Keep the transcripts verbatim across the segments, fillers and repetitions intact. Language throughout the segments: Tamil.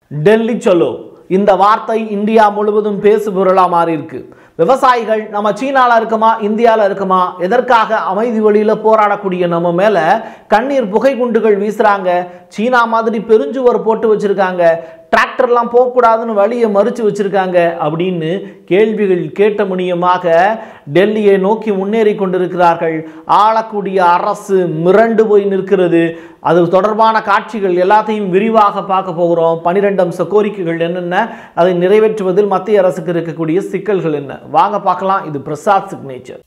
டெல்லி சலோ இந்த வார்த்தை இந்தியா முழுவதும் பேசுபொருளா மாறி இருக்கு. விவசாயிகள் நம்ம சீனால இருக்குமா இந்தியால இருக்குமா எதற்காக அமைதி வழியில போராடக்கூடிய நம்ம மேல கண்ணீர் புகை குண்டுகள் வீசுறாங்க. சீனா மாதிரி பெருஞ்சுவர் போட்டு வச்சிருக்காங்க. டிராக்டர்லாம் போகக்கூடாதுன்னு வழியை மறிச்சு வச்சிருக்காங்க அப்படின்னு கேள்விகள் கேட்ட முனியமாக டெல்லியை நோக்கி முன்னேறி கொண்டிருக்கிறார்கள். ஆளக்கூடிய அரசு மிரண்டு போய் நிற்கிறது. அது தொடர்பான காட்சிகள் எல்லாத்தையும் விரிவாக பார்க்க போகிறோம். பனிரெண்டு அம்ச கோரிக்கைகள் என்னென்ன, அதை நிறைவேற்றுவதில் மத்திய அரசுக்கு இருக்கக்கூடிய சிக்கல்கள் என்ன, வாங்க பார்க்கலாம். இது Prasad signature.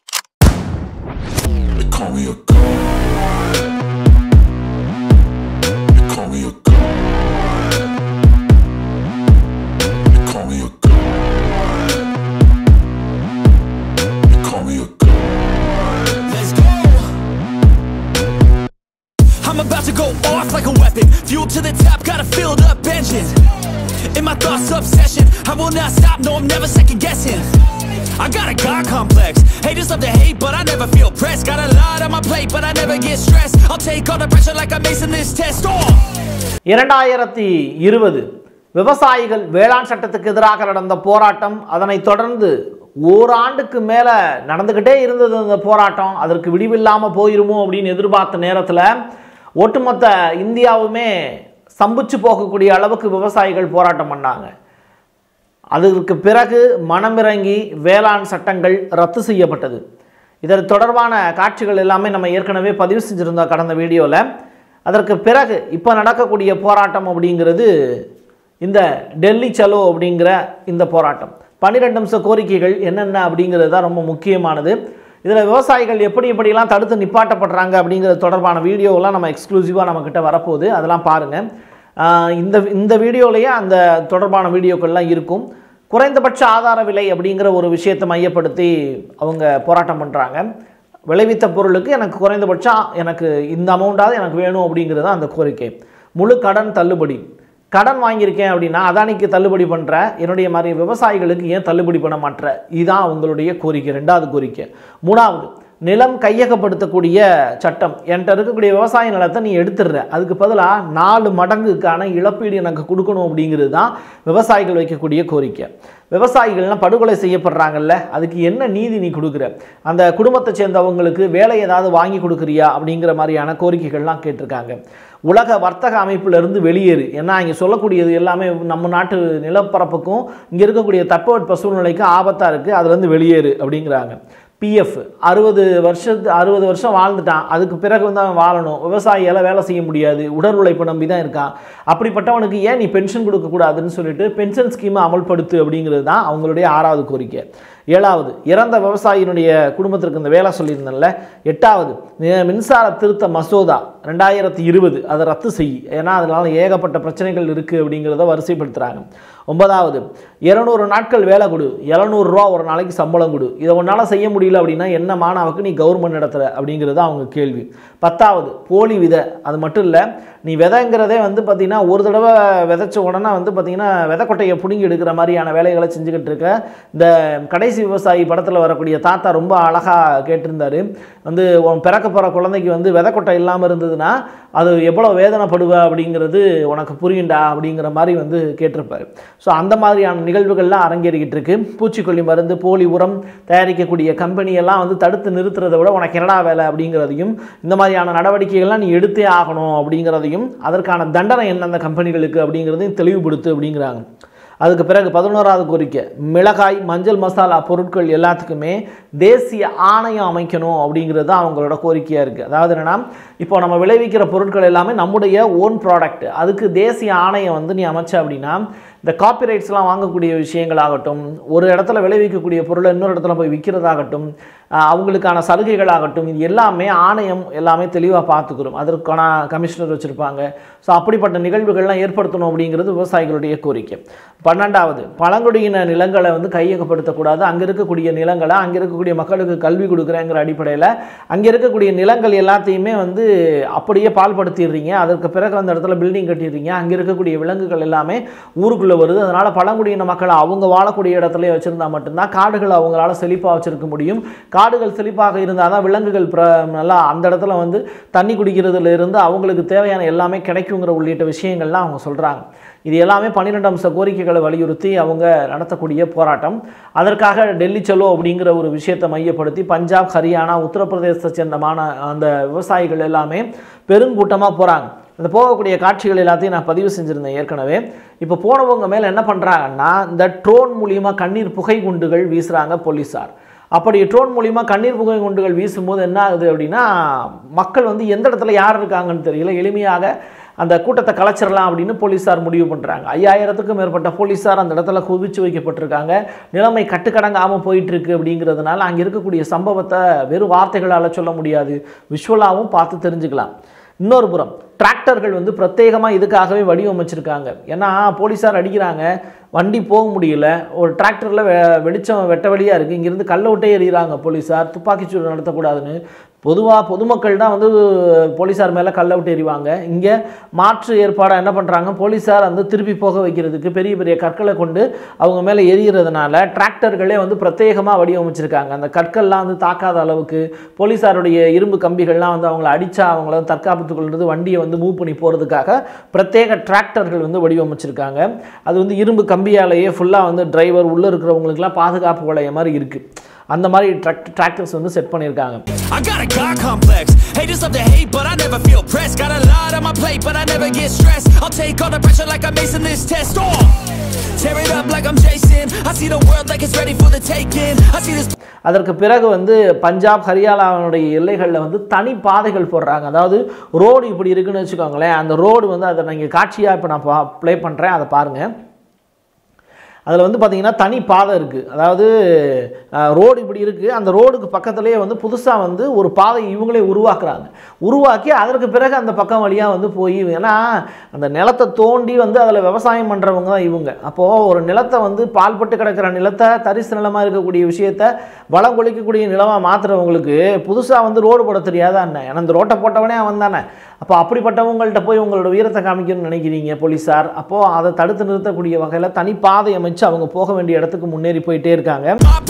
I'm about to go off like a weapon. Fuel to the top, got a filled up engine. In my thoughts obsession, I will not stop, no I'm never second guessing. I got a God complex. Haters love to hate, but I never feel pressed. Got a lot on my plate, but I never get stressed. I'll take all the pressure like I'm acing this test. Oh! இரண்டாயிரத்தி இருபது விவசாயிகள் வேளாண் சட்டத்துக்கு எதிராக நடந்த போராட்டம், அதனை தொடர்ந்து ஓராண்டுக்கு மேலே நடந்துக்கிட்டே இருந்தது அந்த போராட்டம். அதற்கு விடிவில்லாமல் போயிருமோ அப்படின்னு எதிர்பார்த்த நேரத்தில் ஒட்டுமொத்த இந்தியாவுமே சம்பிச்சு போகக்கூடிய அளவுக்கு விவசாயிகள் போராட்டம் பண்ணாங்க. அதற்கு பிறகு மனமிறங்கி வேளாண் சட்டங்கள் ரத்து செய்யப்பட்டது. இதற்கு தொடர்பான காட்சிகள் எல்லாமே நம்ம ஏற்கனவே பதிவு செஞ்சுருந்தோம் கடந்த வீடியோவில். அதற்கு பிறகு இப்போ நடக்கக்கூடிய போராட்டம் அப்படிங்கிறது இந்த டெல்லி சலோ அப்படிங்கிற இந்த போராட்டம். பன்னிரெண்டு அம்ச கோரிக்கைகள் என்னென்ன அப்படிங்கிறது தான் ரொம்ப முக்கியமானது. இதில் விவசாயிகள் எப்படி எப்படிலாம் தடுத்து நிப்பாட்டப்படுறாங்க அப்படிங்கிறது தொடர்பான வீடியோவெலாம் நம்ம எக்ஸ்க்ளூசிவாக நம்மக்கிட்ட வரப்போகுது. அதெல்லாம் பாருங்கள். இந்த இந்த வீடியோலேயே அந்த தொடர்பான வீடியோக்கள்லாம் இருக்கும். குறைந்தபட்ச ஆதார விலை அப்படிங்கிற ஒரு விஷயத்தை மையப்படுத்தி அவங்க போராட்டம் பண்ணுறாங்க. விளைவித்த பொருளுக்கு எனக்கு குறைந்தபட்சம் எனக்கு இந்த அமௌண்ட்டாவது எனக்கு வேணும் அப்படிங்கிறது தான் அந்த கோரிக்கை. முழு கடன் தள்ளுபடி. கடன் வாங்கியிருக்கேன் அப்படின்னா அதானிக்கு தள்ளுபடி பண்ணுற, என்னுடைய மாதிரி விவசாயிகளுக்கு ஏன் தள்ளுபடி பண்ண மாட்டேற, இதுதான் அவங்களுடைய கோரிக்கை. ரெண்டாவது கோரிக்கை. மூணாவது, நிலம் கையகப்படுத்தக்கூடிய சட்டம். என்கிட்ட இருக்கக்கூடிய விவசாய நிலத்தை நீ எடுத்துடுற, அதுக்கு பதிலாக நாலு மடங்குக்கான இழப்பீடு எனக்கு கொடுக்கணும் அப்படிங்கிறது தான் விவசாயிகள் வைக்கக்கூடிய கோரிக்கை. விவசாயிகள்லாம் படுகொலை செய்யப்படுறாங்கல்ல, அதுக்கு என்ன நீதி நீ கொடுக்குற, அந்த குடும்பத்தை சேர்ந்தவங்களுக்கு வேலை ஏதாவது வாங்கி கொடுக்குறியா அப்படிங்கிற மாதிரியான கோரிக்கைகள்லாம் கேட்டிருக்காங்க. உலக வர்த்தக அமைப்பிலிருந்து வெளியேறு. ஏன்னா இங்கே சொல்லக்கூடியது எல்லாமே நம்ம நாட்டு நிலப்பரப்புக்கும் இங்கே இருக்கக்கூடிய தட்பவெட்ப சூழ்நிலைக்கும் ஆபத்தாக இருக்குது, அதுலேருந்து வெளியேறு அப்படிங்கிறாங்க. பிஎஃப் அறுபது வருஷத்து அறுபது வருஷம் வாழ்ந்துட்டான், அதுக்கு பிறகு வந்து அவன் வாழணும், விவசாயியால் வேலை செய்ய முடியாது, உடல் உழைப்பு நம்பி தான் இருக்கான், அப்படிப்பட்டவனுக்கு ஏன் நீ பென்ஷன் கொடுக்கக்கூடாதுன்னு சொல்லிட்டு பென்ஷன் ஸ்கீமை அமல்படுத்து அப்படிங்கிறது தான் அவங்களுடைய ஆறாவது கோரிக்கை. ஏழாவது, இறந்த விவசாயினுடைய குடும்பத்திற்கு இந்த வேலை சொல்லியிருந்தேன்ல. எட்டாவது, மின்சார திருத்த மசோதா ரெண்டாயிரத்தி இருபது அதை ரத்து செய், ஏன்னா அதனால ஏகப்பட்ட பிரச்சனைகள் இருக்குது அப்படிங்கிறத வரிசைப்படுத்துகிறாங்க. ஒன்பதாவது, இருநூறு நாட்கள் வேலை கொடு, எழுநூறுரூவா ஒரு நாளைக்கு சம்பளம் கொடு, இதை ஒன்றால் செய்ய முடியல அப்படின்னா என்ன மாணவருக்கு நீ கவர்மெண்ட் நடத்துகிற அப்படிங்கிறது அவங்க கேள்வி. பத்தாவது, போலி விதை. அது மட்டும் இல்லை, நீ விதைங்கிறதே வந்து பார்த்திங்கன்னா ஒரு தடவை விதைச்ச உடனே வந்து பார்த்திங்கன்னா விதைக்கொட்டையை பிடுங்கி எடுக்கிற மாதிரியான வேலைகளை செஞ்சுக்கிட்டு இருக்க. இந்த கடைசி விவசாயி படத்தில் வரக்கூடிய தாத்தா ரொம்ப அழகாக கேட்டிருந்தார், வந்து பிறக்க போகிற குழந்தைக்கு வந்து விதைக்கொட்டை இல்லாமல் இருந்ததுன்னா அது எவ்வளோ வேதனைப்படுவ அப்படிங்கிறது உனக்கு புரியுண்டா அப்படிங்கிற மாதிரி வந்து கேட்டிருப்பார். ஸோ அந்த மாதிரியான நிகழ்வுகள்லாம் அரங்கேறிக்கிட்டு இருக்கு. பூச்சிக்கொல்லி மருந்து, போலி உரம் தயாரிக்கக்கூடிய கம்பெனியெல்லாம் வந்து தடுத்து நிறுத்துறதை விட உனக்கு என்னடா வேலை அப்படிங்கிறதையும், இந்த மாதிரியான நடவடிக்கைகள்லாம் நீ எடுத்தே ஆகணும் அப்படிங்கிறதையும், அதற்கான தண்டனை என்ன அந்த கம்பெனிகளுக்கு அப்படிங்கிறதையும் தெளிவுபடுத்து அப்படிங்கிறாங்க. அதுக்கு பிறகு பதினோராவது கோரிக்கை, மிளகாய் மஞ்சள் மசாலா பொருட்கள் எல்லாத்துக்குமே தேசிய ஆணையம் அமைக்கணும் அப்படிங்கிறது தான் அவங்களோட கோரிக்கையாக இருக்குது. அதாவது என்னென்னா, இப்போ நம்ம விளைவிக்கிற பொருட்கள் எல்லாமே நம்முடைய ஓன் ப்ராடக்ட், அதுக்கு தேசிய ஆணையம் வந்து நீ அமைச்ச அப்படின்னா இந்த காப்பிரைட்ஸ்லாம் வாங்கக்கூடிய விஷயங்களாகட்டும், ஒரு இடத்துல விளைவிக்கக்கூடிய பொருளை இன்னொரு இடத்துல போய் விற்கிறதாகட்டும், அவங்களுக்கான சலுகைகளாகட்டும், இது எல்லாமே ஆணையம் எல்லாமே தெளிவாக பார்த்துக்கிறோம். அதற்கான கமிஷனர் வச்சுருப்பாங்க. ஸோ அப்படிப்பட்ட நிகழ்வுகள்லாம் ஏற்படுத்தணும் அப்படிங்கிறது விவசாயிகளுடைய கோரிக்கை. பன்னெண்டாவது, பழங்குடியின நிலங்களை வந்து கையகப்படுத்தக்கூடாது. அங்கே இருக்கக்கூடிய நிலங்களை அங்கே இருக்கக்கூடிய மக்களுக்கு கல்வி கொடுக்குறேங்கிற அடிப்படையில் அங்கே இருக்கக்கூடிய நிலங்கள் எல்லாத்தையுமே வந்து அப்படியே பால்படுத்திடுறீங்க. அதற்கு பிறகு அந்த இடத்துல பில்டிங் கட்டிடுறீங்க. அங்கே இருக்கக்கூடிய விலங்குகள் எல்லாமே ஊருக்குள்ளே வருது. அதனால் பழங்குடியின மக்களை அவங்க வாழக்கூடிய இடத்துல வச்சுருந்தா மட்டும்தான் காடுகளை அவங்களால செழிப்பாக வச்சுருக்க முடியும். காடுகள் செழிப்பாக இருந்தால் தான் விலங்குகள் நல்லா அந்த இடத்துல வந்து தண்ணி குடிக்கிறதுல இருந்து அவங்களுக்கு தேவையான எல்லாமே கிடைக்குங்கிற உள்ளிட்ட விஷயங்கள்லாம் அவங்க சொல்கிறாங்க. இது எல்லாமே பன்னிரெண்டு அம்ச கோரிக்கைகளை வலியுறுத்தி அவங்க நடத்தக்கூடிய போராட்டம். அதற்காக டெல்லி சலோ அப்படிங்கிற ஒரு விஷயத்தை மையப்படுத்தி பஞ்சாப், ஹரியானா, உத்தரப்பிரதேசத்தை சேர்ந்தமான அந்த விவசாயிகள் எல்லாமே பெருங்கூட்டமாக போகிறாங்க. அந்த போகக்கூடிய காட்சிகள் எல்லாத்தையும் நான் பதிவு செஞ்சுருந்தேன் ஏற்கனவே. இப்போ போனவங்க மேலே என்ன பண்ணுறாங்கன்னா, இந்த ட்ரோன் மூலியமாக கண்ணீர் புகை குண்டுகள் வீசுகிறாங்க போலீஸார். அப்படி ட்ரோன் மூலிமா கண்ணீர் புகை குண்டுகள் வீசும்போது என்ன ஆகுது அப்படின்னா, மக்கள் வந்து எந்த இடத்துல யார் இருக்காங்கன்னு தெரியல, எளிமையாக அந்த கூட்டத்தை கலைச்சிடலாம் அப்படின்னு போலீஸார் முடிவு பண்ணுறாங்க. ஐயாயிரத்துக்கும் மேற்பட்ட போலீஸார் அந்த இடத்துல குவிச்சு வைக்கப்பட்டிருக்காங்க. நிலைமை கட்டுக்கடங்காமல் போயிட்டுருக்கு. அப்படிங்கிறதுனால அங்கே இருக்கக்கூடிய சம்பவத்தை வெறும் வார்த்தைகளால் சொல்ல முடியாது, விஷுவலாகவும் பார்த்து தெரிஞ்சுக்கலாம். இன்னொரு புறம் டிராக்டர்கள் வந்து பிரத்யேகமாக இதுக்காகவே வடிவமைச்சிருக்காங்க. ஏன்னா போலீஸார் அடிக்கிறாங்க, வண்டி போக முடியல, ஒரு டிராக்டரில் வெ வெளிச்சம் வெட்ட வெளியாக இருக்குது, இங்கேருந்து கல்லை விட்டே எறிகிறாங்க போலீஸார், துப்பாக்கிச்சூடு நடத்தக்கூடாதுன்னு. பொதுவாக பொதுமக்கள் தான் வந்து போலீஸார் மேலே கல்லை விட்டு எறிவாங்க. இங்கே மாற்று ஏற்பாடாக என்ன பண்ணுறாங்க, போலீஸார் வந்து திருப்பி போக வைக்கிறதுக்கு பெரிய பெரிய கற்களை கொண்டு அவங்க மேலே எறிகிறதுனால டிராக்டர்களே வந்து பிரத்யேகமாக வடிவமைச்சிருக்காங்க. அந்த கற்கள்லாம் வந்து தாக்காத அளவுக்கு போலீஸாருடைய இரும்பு கம்பிகள்லாம் வந்து அவங்கள அடித்தா அவங்கள தற்காப்புத்துக்கொள்வது வண்டியை வந்து மூவ் பண்ணி போகிறதுக்காக பிரத்யேக டிராக்டர்கள் வந்து வடிவமைச்சிருக்காங்க. அது வந்து இரும்பு கம்பியாலேயே ஃபுல்லாக வந்து டிரைவர் உள்ளே இருக்கிறவங்களுக்குலாம் பாதுகாப்பு வளைய மாதிரி இருக்குது. அந்த மாதிரி டிராக்டர்ஸ் வந்து செட் பண்ணியிருக்காங்க. I got a God complex. Haters love to hate, but I never feel pressed. Got a lot on my plate, but I never get stressed. I'll take all the pressure like I'm acing this test. Oh, tear it up like I'm Jason. I see the world like it's ready for the taking. I see this. அதற்கு பிறகு வந்து பஞ்சாப், ஹரியானாவுடைய எல்லைகளில் வந்து தனி பாதைகள் போடுறாங்க. அதாவது ரோடு இப்படி இருக்குன்னு வச்சுக்கோங்களேன், அந்த ரோடு வந்து அதை நீங்கள் காட்சியாக இப்போ நான் பா ப்ளே பண்ணுறேன், அதை பாருங்கள். அதில் வந்து பார்த்திங்கன்னா தனி பாதை இருக்குது. அதாவது ரோடு இப்படி இருக்குது, அந்த ரோடுக்கு பக்கத்துலேயே வந்து புதுசாக வந்து ஒரு பாதை இவங்களே உருவாக்குறாங்க. உருவாக்கி அதற்கு பிறகு அந்த பக்கம் வழியாக வந்து போய், ஏன்னா அந்த நிலத்தை தோண்டி வந்து அதில் விவசாயம் பண்ணுறவங்க தான் இவங்க. அப்போது ஒரு நிலத்தை வந்து பால்பட்டு கிடக்கிற நிலத்தை தரிசு நிலமாக இருக்கக்கூடிய விஷயத்தை வளம் கொளிக்கக்கூடிய நிலமாக மாற்றுறவங்களுக்கு புதுசாக வந்து ரோடு போட தெரியாதா என்ன? ஏன்னா அந்த ரோட்டை போட்டவனே அவன் தானே. அப்போ அப்படிப்பட்டவங்கள்ட்ட போய் உங்களோட வீரத்தை காமிக்கணும்னு நினைக்கிறீங்க போலீஸார். அப்போது அதை தடுத்து நிறுத்தக்கூடிய வகையில் தனி பாதை அமைச்சு அவங்க போக வேண்டிய இடத்துக்கு முன்னேறி போயிட்டே இருக்காங்க.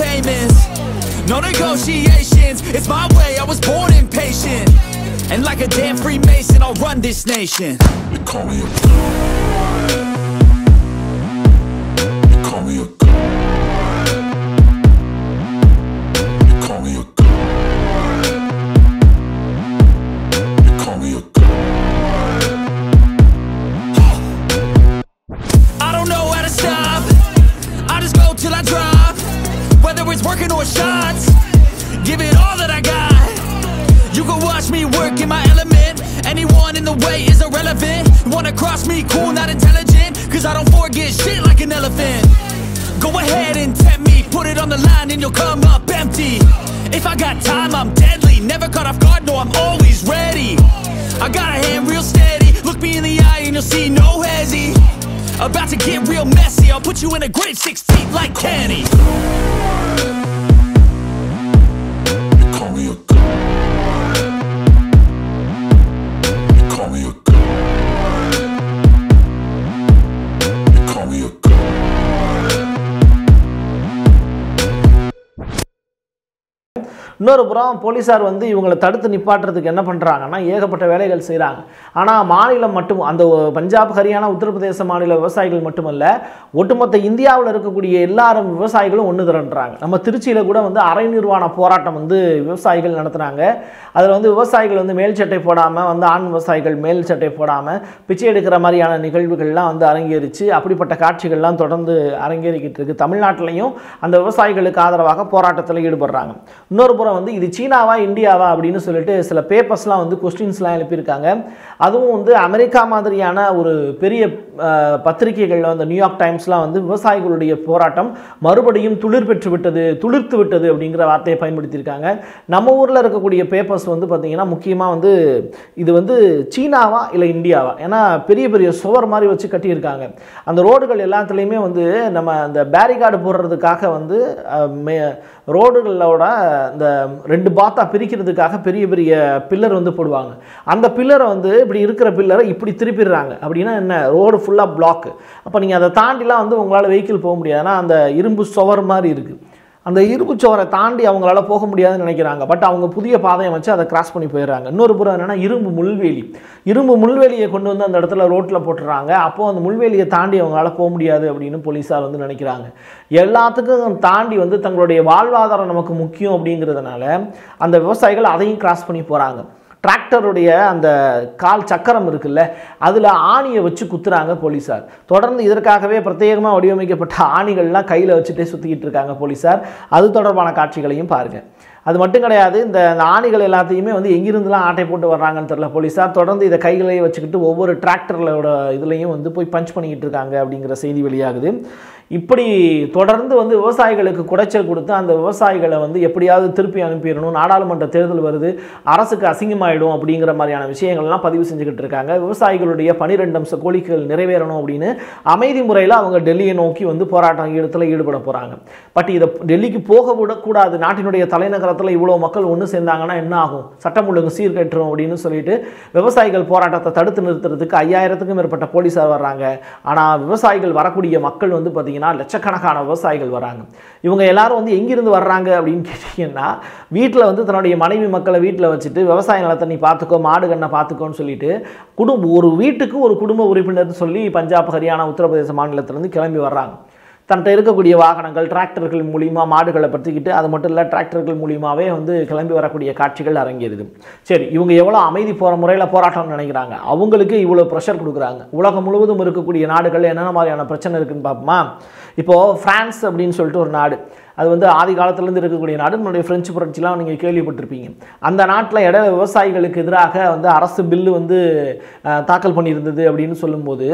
No negotiations, it's my way, I was born impatient. And like a damn Freemason, I'll run this nation. They call me a god. They call me a god. They call me a god. They call me a god. I don't know how to stop. I just go till I drop. Whether it's working or shots, give it all that I got. You can watch me work in my element. Anyone in the way is irrelevant. You wanna cross me, cool, not intelligent. Cause I don't forget shit like an elephant. Go ahead and tempt me, put it on the line and you'll come up empty. If I got time, I'm deadly. Never caught off guard, no, I'm always ready. I got a hand real steady. Look me in the eye and you'll see no hezzy. About to get real messy, I'll put you in a grave six feet like Kenny. They call me a god. They call me a god. They call me a god. இன்னொரு புறம் போலீஸார் வந்து இவங்களை தடுத்து நிப்பாட்டுறதுக்கு என்ன பண்ணுறாங்கன்னா ஏகப்பட்ட வேலைகள் செய்கிறாங்க. ஆனால் மாநிலம் மட்டும், அந்த பஞ்சாப், ஹரியானா, உத்தரப்பிரதேச மாநில விவசாயிகள் மட்டுமல்ல, ஒட்டுமொத்த இந்தியாவில் இருக்கக்கூடிய எல்லாரும் விவசாயிகளும் ஒன்று திரண்டுறாங்க. நம்ம திருச்சியில் கூட வந்து அரை நிர்வாண போராட்டம் வந்து விவசாயிகள் நடத்துகிறாங்க. அதில் வந்து விவசாயிகள் வந்து மேல் சட்டை போடாமல், வந்து ஆண் விவசாயிகள் மேல் சட்டை போடாமல் பிச்சை எடுக்கிற மாதிரியான நிகழ்வுகள்லாம் வந்து அரங்கேறிச்சு. அப்படிப்பட்ட காட்சிகள்லாம் தொடர்ந்து அரங்கேறிக்கிட்டு இருக்குது. தமிழ்நாட்டிலையும் அந்த விவசாயிகளுக்கு ஆதரவாக போராட்டத்தில் ஈடுபடுறாங்க. இன்னொரு புறம் வந்து இது சீனாவா இந்தியாவா அப்படின்னு சொல்லிட்டு சில பேப்பர்ஸ்லாம் வந்து கொஸ்டின்ஸ்லாம் எழுப்பியிருக்காங்க. அதுவும் வந்து அமெரிக்கா மாதிரியான ஒரு பெரிய பத்திரிகைகளில் வந்து நியூயார்க் டைம்ஸ்லாம் வந்து விவசாயிகளுடைய போராட்டம் மறுபடியும் துளிர் பெற்று விட்டது, துளிர்த்து விட்டது அப்படிங்கிற வார்த்தையை பயன்படுத்தியிருக்காங்க. நம்ம ஊரில் இருக்கக்கூடிய பேப்பர்ஸ் வந்து பார்த்திங்கன்னா முக்கியமாக வந்து இது வந்து சீனாவா இல்லை இந்தியாவா, ஏன்னா பெரிய பெரிய சுவர் மாதிரி வச்சு கட்டியிருக்காங்க. அந்த ரோடுகள் எல்லாத்துலேயுமே வந்து நம்ம அந்த பேரிகார்டு போடுறதுக்காக வந்து ரோடுகளோட இந்த ரெண்டு பாத்தா பிரிக்கிறதுக்காக பெரிய பெரிய பில்லர் வந்து போடுவாங்க. அந்த பில்லரை வந்து இப்படி இருக்கிற பில்லரை இப்படி திருப்பிடுறாங்க. அப்படின்னா என்ன, ரோடு ஃபுல்லாக பிளாக்கு. அப்போ நீங்கள் அதை தாண்டிலாம் வந்து உங்களால் வெஹிக்கிள் போக முடியாது. ஆனால் அந்த இரும்பு சுவர் மாதிரி இருக்குது. அந்த இரும்பு சுவரை தாண்டி அவங்களால போக முடியாதுன்னு நினைக்கிறாங்க. பட் அவங்க புதிய பாதையை வச்சு அதை கிராஸ் பண்ணி போயிடுறாங்க. இன்னொரு புறம் என்னன்னா இரும்பு முள்வேலி, இரும்பு முள்வேலியை கொண்டு வந்து அந்த இடத்துல ரோட்டில் போட்டுறாங்க. அப்போது அந்த முள்வேலியை தாண்டி அவங்களால போக முடியாது அப்படின்னு போலீஸார் வந்து நினைக்கிறாங்க. எல்லாத்துக்கும் தாண்டி வந்து தங்களுடைய வாழ்வாதாரம் நமக்கு முக்கியம் அப்படிங்கிறதுனால அந்த விவசாயிகள் அதையும் கிராஸ் பண்ணி போகிறாங்க. டிராக்டருடைய அந்த கால் சக்கரம் இருக்குல்ல, அதில் ஆணியை வச்சு குத்துறாங்க போலீஸார். தொடர்ந்து இதற்காகவே பிரத்யேகமாக வடிவமைக்கப்பட்ட ஆணிகள்லாம் கையில் வச்சுட்டே சுற்றிக்கிட்டு இருக்காங்க போலீஸார். அது தொடர்பான காட்சிகளையும் பாருங்கள். அது மட்டும் கிடையாது, இந்த ஆணிகள் எல்லாத்தையுமே வந்து எங்கிருந்துலாம் ஆட்டை போட்டு வர்றாங்கன்னு தெரியல போலீஸார். தொடர்ந்து இதை கைகளையே வச்சுக்கிட்டு ஒவ்வொரு டிராக்டர்களோட இதுலையும் வந்து போய் பஞ்ச் பண்ணிக்கிட்டு இருக்காங்க அப்படிங்கிற செய்தி வெளியாகுது. இப்படி தொடர்ந்து வந்து விவசாயிகளுக்கு குடைச்சல் கொடுத்து அந்த விவசாயிகளை வந்து எப்படியாவது திருப்பி அனுப்பிடணும், நாடாளுமன்ற தேர்தல் வருது, அரசுக்கு அசிங்கமாயிடும் அப்படிங்கிற மாதிரியான விஷயங்கள்லாம் பதிவு செஞ்சுக்கிட்டு இருக்காங்க. விவசாயிகளுடைய பனிரெண்டு அம்ச கோரிக்கைகள் நிறைவேறணும் அப்படின்னு அமைதி முறையில் அவங்க டெல்லியை நோக்கி வந்து போராட்டம் இடத்துல ஈடுபட போகிறாங்க. பட் இதை டெல்லிக்கு போக விடக்கூடாது, நாட்டினுடைய தலைநகரத்தில் இவ்வளோ மக்கள் ஒன்று சேர்ந்தாங்கன்னா என்ன ஆகும், சட்டம் ஒழுங்கு சீர்கட்டுரும் அப்படின்னு சொல்லிட்டு விவசாயிகள் போராட்டத்தை தடுத்து நிறுத்துறதுக்கு ஐயாயிரத்துக்கும் மேற்பட்ட போலீஸார் வர்றாங்க. ஆனால் விவசாயிகள் வரக்கூடிய மக்கள் வந்து பார்த்தீங்கன்னா லட்சக்கணக்கான விவசாயிகள் வராங்க. இவங்க எல்லாரும் வந்து எங்கிருந்து வர்றாங்க அப்படின்னு கேட்டீங்கன்னா, வீட்டில் வந்து தன்னுடைய மனைவி மக்களை வீட்டில் வச்சுட்டு விவசாய நிலத்தை நீ பார்த்துக்கோ, மாடு கண்ணை பார்த்துக்கோன்னு சொல்லிட்டு குடும்ப ஒரு வீட்டுக்கு ஒரு குடும்ப உறுப்பினர் சொல்லி பஞ்சாப், ஹரியானா, உத்தரப்பிரதேச மாநிலத்திலிருந்து கிளம்பி வர்றாங்க. தன்கிட்ட இருக்கக்கூடிய வாகனங்கள் டிராக்டர்கள் மூலிமா மாடுகளை பற்றிக்கிட்டு, அது மட்டும் இல்லை டிராக்டர்கள் மூலியமாகவே வந்து கிளம்பி வரக்கூடிய காட்சிகள் அரங்கேறுது. சரி, இவங்க எவ்வளோ அமைதி போகிற முறையில் போராட்டம்னு நினைக்கிறாங்க, அவங்களுக்கு இவ்வளோ ப்ரெஷர் கொடுக்குறாங்க. உலகம் முழுவதும் இருக்கக்கூடிய நாடுகள் என்னென்ன மாதிரியான பிரச்சனை இருக்குன்னு பார்ப்போமா. இப்போது ஃப்ரான்ஸ் அப்படின்னு சொல்லிட்டு ஒரு நாடு, அது வந்து ஆதி காலத்திலேருந்து இருக்கக்கூடிய நாடு. நம்மளுடைய ஃப்ரெஞ்சு புரட்சிலாம் நீங்கள் கேள்விப்பட்டிருப்பீங்க. அந்த நாட்டில் இடையில விவசாயிகளுக்கு எதிராக வந்து அரசு பில்லு வந்து தாக்கல் பண்ணியிருந்தது அப்படின்னு சொல்லும்போது,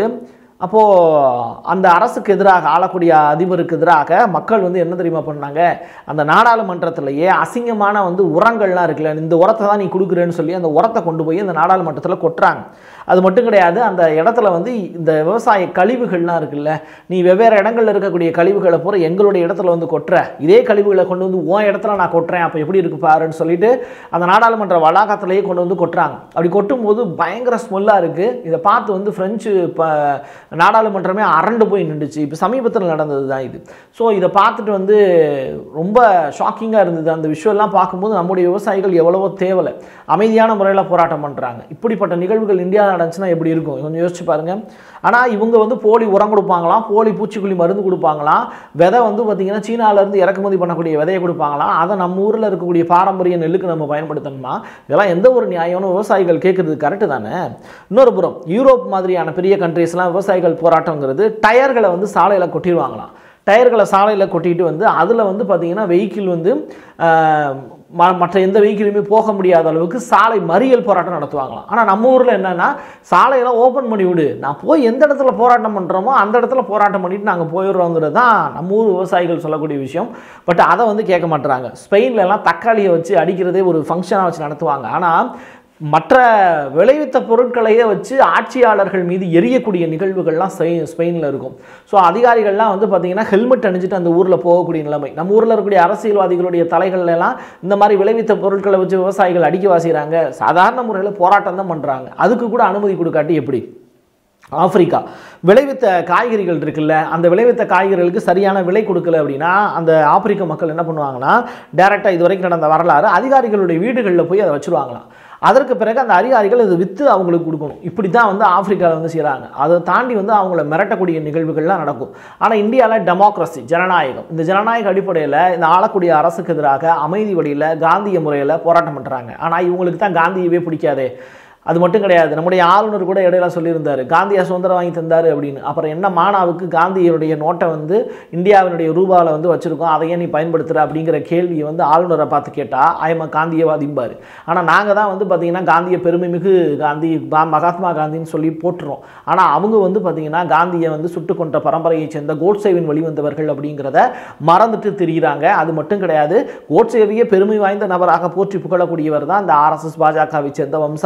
அப்போது அந்த அரசுக்கு எதிராக ஆளக்கூடிய அதிபருக்கு எதிராக மக்கள் வந்து என்ன தெரியுமா பண்ணாங்க, அந்த நாடாளுமன்றத்திலேயே அசிங்கமான வந்து உரங்கள்லாம் இருக்குல்ல, இந்த உரத்தை தான் நீ கொடுக்குறேன்னு சொல்லி அந்த உரத்தை கொண்டு போய் அந்த நாடாளுமன்றத்தில் கொட்டுறாங்க. அது மட்டும் கிடையாது, அந்த இடத்துல வந்து இந்த விவசாய கழிவுகள்லாம் இருக்குல்ல, நீ வெவ்வேறு இடங்களில் இருக்கக்கூடிய கழிவுகளை பூரா எங்களுடைய இடத்துல வந்து கொட்டுற, இதே கழிவுகளை கொண்டு வந்து உன் இடத்துல நான் கொட்டுறேன், அப்போ எப்படி இருக்கு பாருன்னு சொல்லிட்டு அந்த நாடாளுமன்ற வளாகத்திலேயே கொண்டு வந்து கொட்டுறாங்க. அப்படி கொட்டும்போது பயங்கர ஸ்மெல்லாக இருக்குது. இதை பார்த்து வந்து ஃப்ரெஞ்சு இப்போ நாடாளுமன்றமே அரண்டு போய் நின்றுச்சு. இப்போ சமீபத்தில் நடந்தது தான் இது. ஸோ இதை பார்த்துட்டு வந்து ரொம்ப ஷாக்கிங்காக இருந்தது. அந்த விஷயம்லாம் பார்க்கும்போது நம்முடைய விவசாயிகள் எவ்வளவோ தேவலை அமைதியான முறையில் போராட்டம் பண்ணுறாங்க. இப்படிப்பட்ட நிகழ்வுகள் இந்தியாவில் நடந்துச்சுன்னா எப்படி இருக்கும் கொஞ்சம் யோசிச்சு பாருங்கள். ஆனால் இவங்க வந்து போலி உரம் கொடுப்பாங்களாம், போலி பூச்சிக்கொல்லி மருந்து கொடுப்பாங்களாம், விதை வந்து பார்த்திங்கன்னா சீனாவிலேருந்து இறக்குமதி பண்ணக்கூடிய விதையை கொடுப்பாங்களாம், அதை நம்ம ஊரில் இருக்கக்கூடிய பாரம்பரிய நெல்லுக்கு நம்ம பயன்படுத்தணுமா? இதெல்லாம் எந்த ஒரு நியாயம்னு விவசாயிகள் கேட்குறது கரெக்டு தானே. இன்னொரு புறம் யூரோப் மாதிரியான பெரிய கண்ட்ரீஸ்லாம் விவசாயிகள் போராட்டங்கிறது டயர்களை வந்து சாலையில் கொட்டிடுவாங்களாம். டயர்களை சாலையில் கொட்டிட்டு வந்து அதில் வந்து பார்த்திங்கன்னா வெஹிக்கிள் வந்து மற்ற எந்த வெஹிக்கிளுமே போக முடியாத அளவுக்கு சாலை மறியல் போராட்டம் நடத்துவாங்களாம். ஆனால் நம்ம ஊரில் என்னென்னா, சாலையெல்லாம் ஓப்பன் பண்ணி விடு, நான் போய் எந்த இடத்துல போராட்டம் பண்ணுறோமோ அந்த இடத்துல போராட்டம் பண்ணிவிட்டு நாங்கள் போயிடுறோங்கிறது தான் நம்ம ஊர் விவசாயிகள் சொல்லக்கூடிய விஷயம். பட் அதை வந்து கேட்க மாட்டுறாங்க. ஸ்பெயின்லலாம் தக்காளியை வச்சு அடிக்கிறதே ஒரு ஃபங்க்ஷனாக வச்சு நடத்துவாங்க. ஆனால் மற்ற விளைவித்த பொருட்களையே வச்சு ஆட்சியாளர்கள் மீது எரியக்கூடிய நிகழ்வுகள்லாம் ஸ்பெயினில் இருக்கும். ஸோ அதிகாரிகள்லாம் வந்து பார்த்திங்கன்னா ஹெல்மெட் அணிஞ்சிட்டு அந்த ஊரில் போகக்கூடிய நிலைமை. நம்ம ஊரில் இருக்கக்கூடிய அரசியல்வாதிகளுடைய தலைகள்லாம் இந்த மாதிரி விளைவித்த பொருட்களை வச்சு விவசாயிகள் அடிக்க வாசிக்கிறாங்க, சாதாரண முறையில் போராட்டம் தான் பண்ணுறாங்க. அதுக்கு கூட அனுமதி கொடுக்காட்டி எப்படி? ஆப்பிரிக்கா விளைவித்த காய்கறிகள் இருக்குல்ல, அந்த விளைவித்த காய்கறிகளுக்கு சரியான விலை கொடுக்கல அப்படின்னா அந்த ஆப்பிரிக்க மக்கள் என்ன பண்ணுவாங்கன்னா, டைரெக்டாக இது வரைக்கும் நடந்த வரலாறு, அதிகாரிகளுடைய வீடுகளில் போய் அதை வச்சுருவாங்களாம். அதற்கு பிறகு அந்த அதிகாரிகள் இது விற்று அவங்களுக்கு கொடுக்கணும். இப்படி தான் வந்து ஆப்பிரிக்காவில் வந்து செய்கிறாங்க. அதை தாண்டி வந்து அவங்கள மிரட்டக்கூடிய நிகழ்வுகள்லாம் நடக்கும். ஆனால் இந்தியாவில் டெமோக்ரஸி, ஜனநாயகம், இந்த ஜனநாயக அடிப்படையில் இந்த ஆளக்கூடிய அரசுக்கு எதிராக அமைதி வழியில் காந்திய முறையில் போராட்டம் பண்ணுறாங்க. ஆனால் இவங்களுக்கு தான் காந்தியவே பிடிக்காதே. அது மட்டும் கிடையாது, நம்முடைய ஆளுநர் கூட இடையில சொல்லியிருந்தார், காந்தியா சுதந்திரம் வாங்கி தந்தார் அப்படின்னு. அப்புறம் என்ன மானாவுக்கு காந்தியுடைய நோட்டை வந்து இந்தியாவினுடைய ரூபாவில் வந்து வச்சுருக்கோம், அதையே நீ பயன்படுத்துகிற அப்படிங்கிற கேள்வியை வந்து ஆளுநரை பார்த்து கேட்டால் ஆயமா காந்தியவாதிம்பார். ஆனால் நாங்கள் தான் வந்து பார்த்திங்கன்னா காந்திய பெருமை மிகு காந்தி, மகாத்மா காந்தின்னு சொல்லி போட்டுறோம். ஆனால் அவங்க வந்து பார்த்திங்கன்னா காந்தியை வந்து சுட்டு கொண்ட பரம்பரையை சேர்ந்த கோட்சேவின் வழிவந்தவர்கள் அப்படிங்கிறத மறந்துட்டு திரிகிறாங்க. அது மட்டும் கிடையாது, கோட்சேவையே பெருமை வாய்ந்த நபராக போற்றி புகழக்கூடியவர் தான் இந்த ஆர்எஸ்எஸ் பாஜகவை சேர்ந்த வம்சாவளிகள்.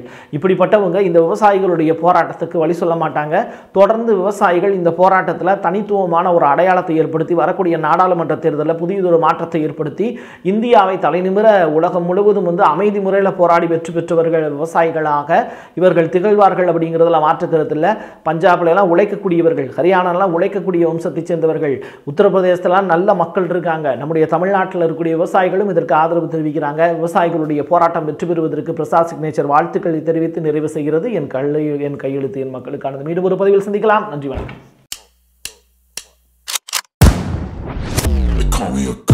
இப்படிப்பட்டவங்க இந்த விவசாயிகளுடைய போராட்டத்துக்கு வழி சொல்ல மாட்டாங்க. தொடர்ந்து விவசாயிகள் இந்த போராட்டத்தில் தனித்துவமான ஒரு அடையாளத்தை ஏற்படுத்தி வரக்கூடிய நாடாளுமன்ற தேர்தலில் புதியதொரு மாற்றத்தை ஏற்படுத்தி இந்தியாவை தலைநிமிர உலகம் முழுவதும் வந்து அமைதி முறையில் போராடி வெற்றி பெற்றவர்கள் விவசாயிகளாக இவர்கள் திகழ்வார்கள் அப்படிங்கிறதுல மாற்றுக்கிறதுல. பஞ்சாப்ல எல்லாம் உழைக்கக்கூடியவர்கள், ஹரியானாலாம் உழைக்கக்கூடிய வம்சத்தை சேர்ந்தவர்கள், உத்தரப்பிரதேசத்திலாம் நல்ல மக்கள் இருக்காங்க. நம்முடைய தமிழ்நாட்டில் இருக்கக்கூடிய விவசாயிகளும் இதற்கு ஆதரவு தெரிவிக்கிறாங்க. விவசாயிகளுடைய போராட்டம் வெற்றி பெறுவதற்கு பிரசாத் சிக்னேச்சர் வாழ்த்துக்களை தெரிவித்து நிறைவு செய்கிறது என் கல்லை என் கையெழுத்து என் மக்களுக்கானது. மீண்டும் ஒரு பதிவில் சந்திக்கலாம். நன்றி, வணக்கம்.